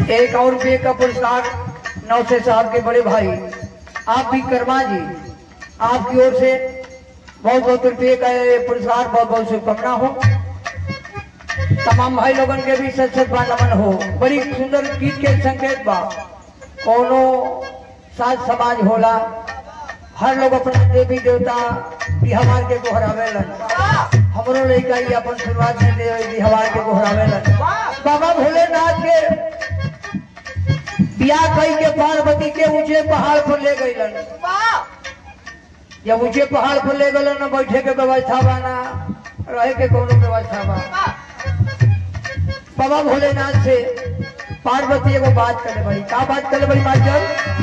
एक और रुपये का पुरस्कार नौसे साहब के बड़े भाई आप भी कर्मा जी, आपकी ओर से बहुत बहुत रुपये का पुरस्कार, बहुत बहुत शुभकामना हो। तमाम भाई लोगन के भी सच सच नमन हो। बड़ी सुंदर गीत के संकेत बा, कोनो साज समाज होला, हर लोग अपना देवी देवता बिहवार के गोहरावेलन। हमरो लड़का ही अपन शुरुआत में बिहवार के गोहरावेलन। बाबा भोलेनाथ के बियाह कई के पार्वती के ऊंचे पहाड़ पर ले गईलन। जब ऊंचे पहाड़ पर ले गलन न बैठे के व्यवस्था बा, ना रहे के कोनो व्यवस्था बा। बाबा भोलेनाथ से पार्वती एगो बात करे बड़ी, का बात करे बड़ी मास्टर?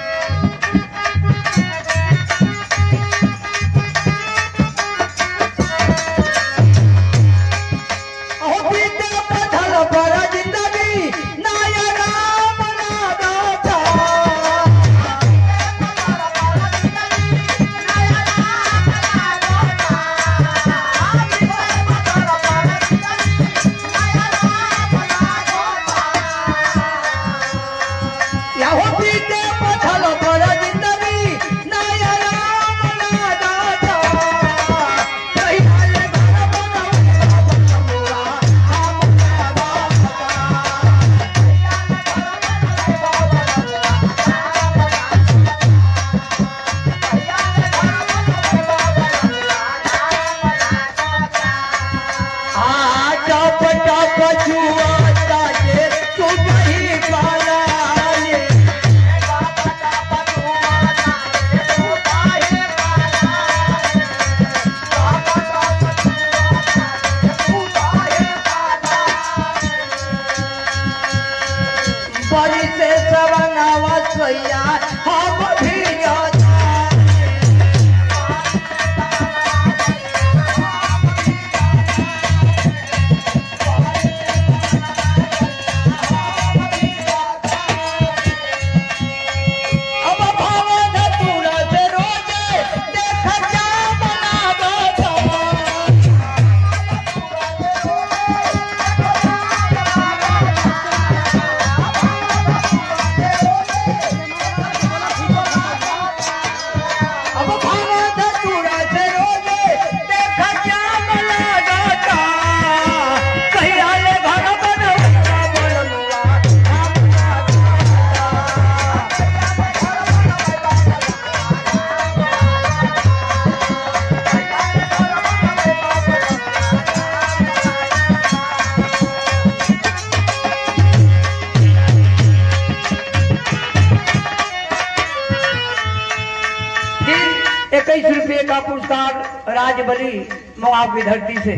₹21 का पुरस्कार राजबली मुआवजी धरती से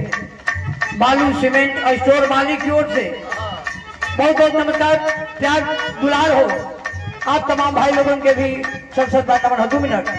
बालू सीमेंट स्टोर मालिक की ओर से बहुत बहुत नमस्कार, प्यार दुलार हो आप तमाम भाई लोगों के भी सत सत नमन हो। 2 मिनट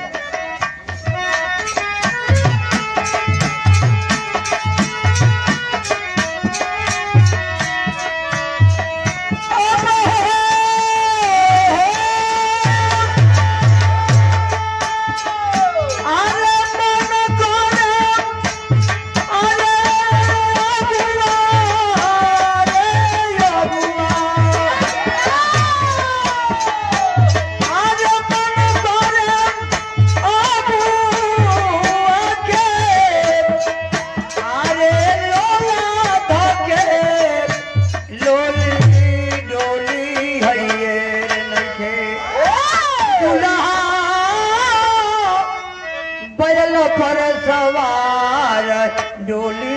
पर सवार डोली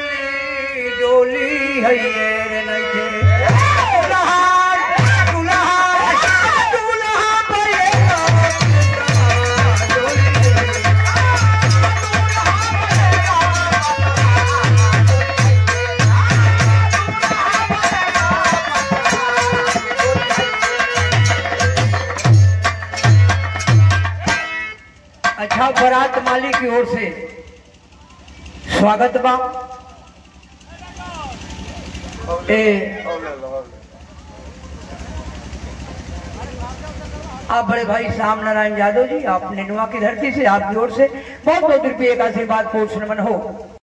है ये नहीं थे माली की ओर से स्वागत बा। आप बड़े भाई श्याम नारायण यादव जी, आप नेनुआ की धरती से, आपकी ओर से बहुत बहुत रुपये का आशीर्वाद पूर्ण हो।